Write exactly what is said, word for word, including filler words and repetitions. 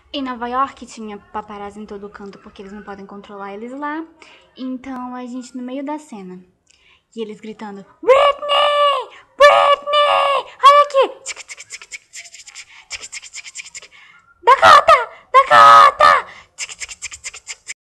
Em Nova York tinha paparazzi em todo canto porque eles não podem controlar eles lá. Então a gente no meio da cena. E eles gritando, Britney!